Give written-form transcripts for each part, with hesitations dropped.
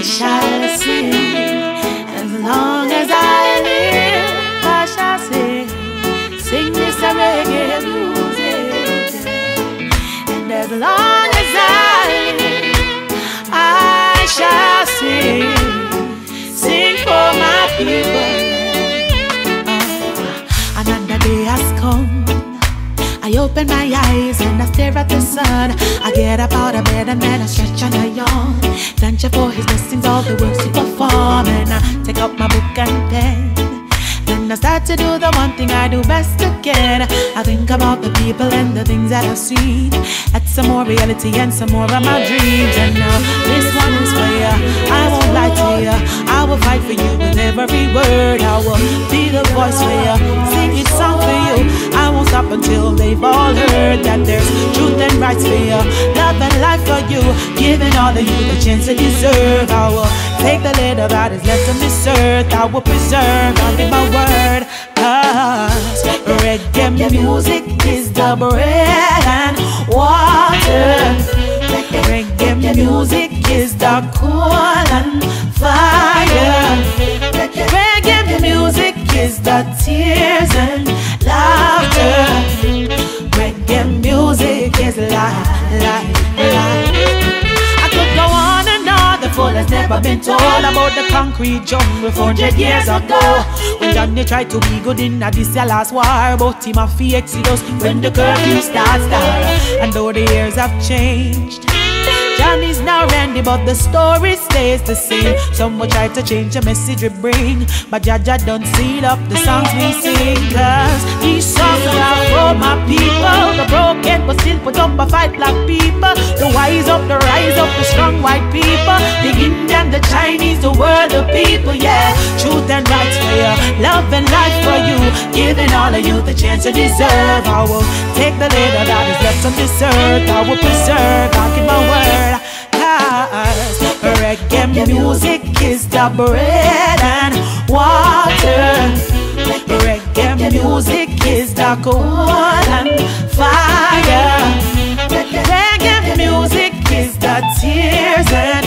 shall sing. As long as I live, I shall sing. Sing this reggae music. And as long as I live, I shall sing. Sing for my people. Another day has come. I open my eyes and I stare at the sun. I get up out of bed and then I stretch and I yawn. Thank you for his blessings, all the works he perform. And I take out my book and pen. Then I start to do the one thing I do best again. I think about the people and the things that I've seen. Add some more reality and some more of my dreams. And now this one is for you. I won't lie to you. I will fight for you with every word. I will be the voice for you, sing each song for you. I won't stop until they've all heard that there's truth and rights for you, love and life for you, giving all of you the chance to deserve. I will take the little that is left on this earth. I will preserve, I'll give my word. Cause reggae music is the bread and water. Reggae music is the coal and fire. Reggae music is the tears and laughter. Reggae music is life, life, life. I could go on and on, the full has never been told about the concrete jungle 400 years ago. When Johnny tried to be good in this last war, but him a fee exodus when the curfew starts. And though the years have changed, Johnny's now Randy, but the story stays the same. Some will try to change the message we bring, but Jaja don't seal up the songs we sing. Cause these songs are for my people, the broken but still put up a fight black people, the wise up, the rise up, the strong white people, the Indian, the Chinese, the world of people. Yeah, truth and rights for you, love and life for you, giving all of you the chance to deserve. I will take the little that is left on this earth. I will preserve, I'll give my word. Cause reggae music is the bread and water. Reggae music is the coal and fire. Reggae music is the tears and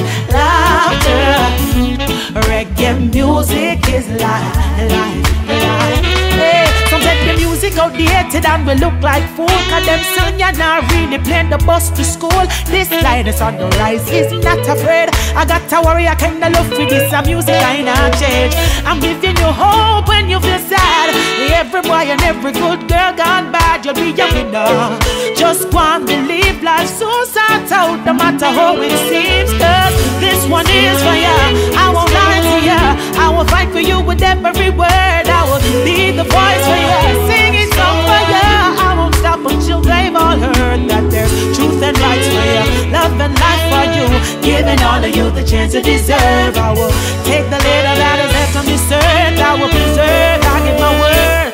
laughter. Reggae music is life, life, life. Hey, some said the music outdated and we look like fool, cause them son ya not really playing the bus to school. This lightness on the rise is not afraid. I got to worry, I kinda love for this music I not change. I'm giving you hope when you feel sad. Every boy and every good girl gone bad, you'll be a winner. Just go and believe life soon sort out, no matter how it seems. Cause this one is for ya, I won't lie to ya. I will fight for you with every word. I will be the voice for ya, sing it song for ya. I won't stop until they've all heard that there's truth and rights for ya, love and life for you, giving all of you the chance to deserve. I will take the little that is left on this earth. I will preserve, I give my word.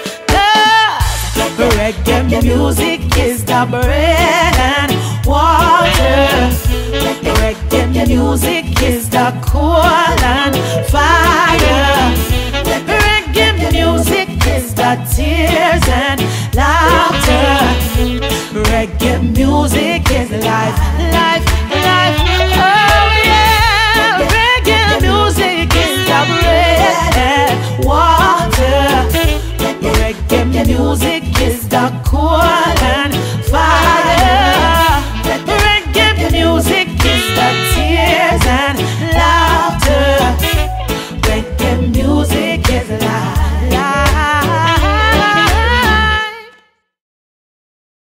Cause reggae music is the bread and water. Reggae music is the coal and fire. Reggae music is the tears and laughter. Reggae music is life, life, life. Oh yeah, reggae music is the bread and water. Reggae music is the cool